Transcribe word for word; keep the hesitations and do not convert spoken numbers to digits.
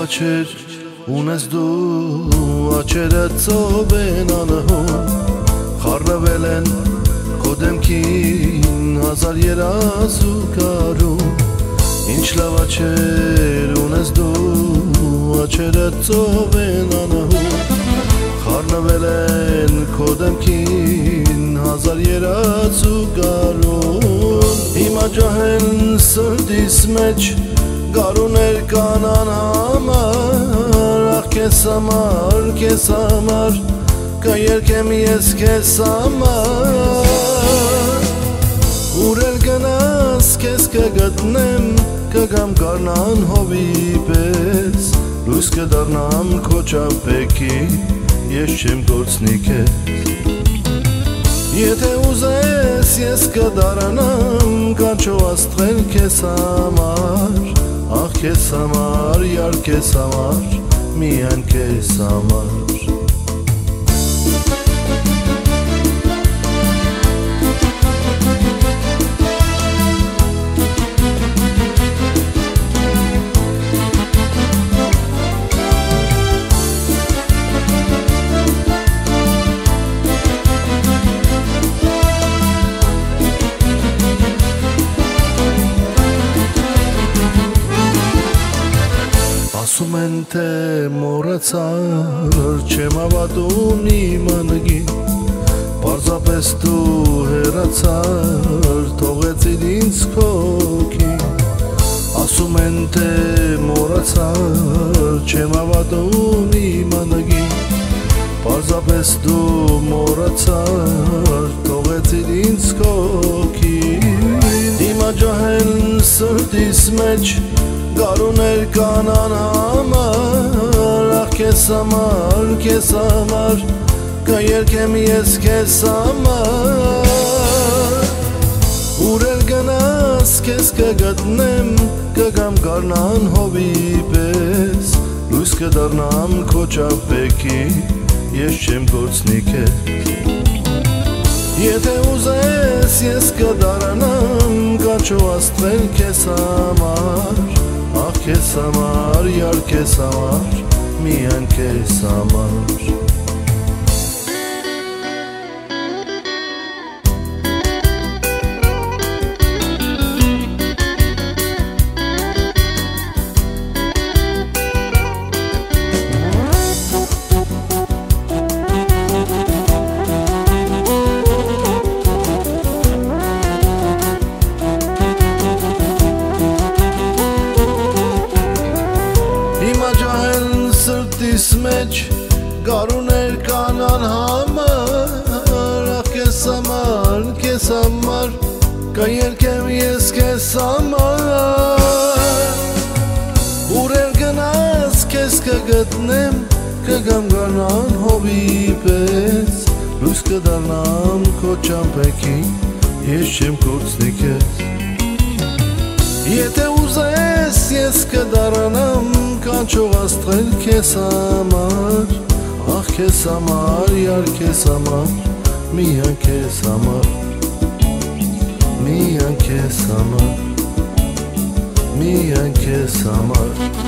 աչեր ունես դու աչերը ծով են անհուն խառնվել են քո դեմքին հազար երազու կարում ինչ լավ աչեր ունես դու աչերը ծով են անհուն խառնվել են քո դեմքին հազար երազու կարում հիմա ջահել սրտիս մեջ Գարուներ կանան համար, ախ կեզ համար, կեզ համար, կերկեմ ես կեզ համար Ուր էլ գնաս կեզ կգտնեմ, կգամ կարնան հովի պես Լույս կդարնամ քո ճամպեքի, ես չեմ գործնի կեզ Եթե ուզես ես կդարանամ, կանչով աստղել կեզ համար Ախ կեզ համար, յար կեզ համար, միայն կեզ համար Ասում են թե մոռացար, չեմ հավատում իմանագին Պարզապես դու հեռացար, թողեցիր ինձ քոքին Ասում են թե մոռացար, չեմ հավատում իմանագին Պարզապես դու մոռացար, թողեցիր ինձ քոքին Հիմա ջահել սրտիս մեջ Գարուներ կանան համար, ախ կեզ համար, կեզ համար, կերկեմ ես կեզ համար Ուր էլ գնաս կեզ կգտնեմ, կգամ կարնան հովի պես Լույս կդարնամ քո ճամպեքի, ես չեմ գործնի կեզ Եթե ուզես ես կդարանամ, կանչով աստղել կեզ համար Ախ կեզ համար, յար կեզ համար, միայն կեզ համար Սրտիս մեջ գարուներ կանան համար Ախ կեզ համար, կեզ համար, կերկեմ ես կեզ համար Ուր էլ գնաս կեզ կգտնեմ, կգամ կարնան հովի պես Լույս կդարնամ քո ճամպեքի, ես չեմ գործնի կեզ Եթե ուզես ես կդարանամ, կանչող աստղել կեզ համար Ախ կեզ համար, յար կեզ համար, միայն կեզ համար Միայն կեզ համար, միայն կեզ համար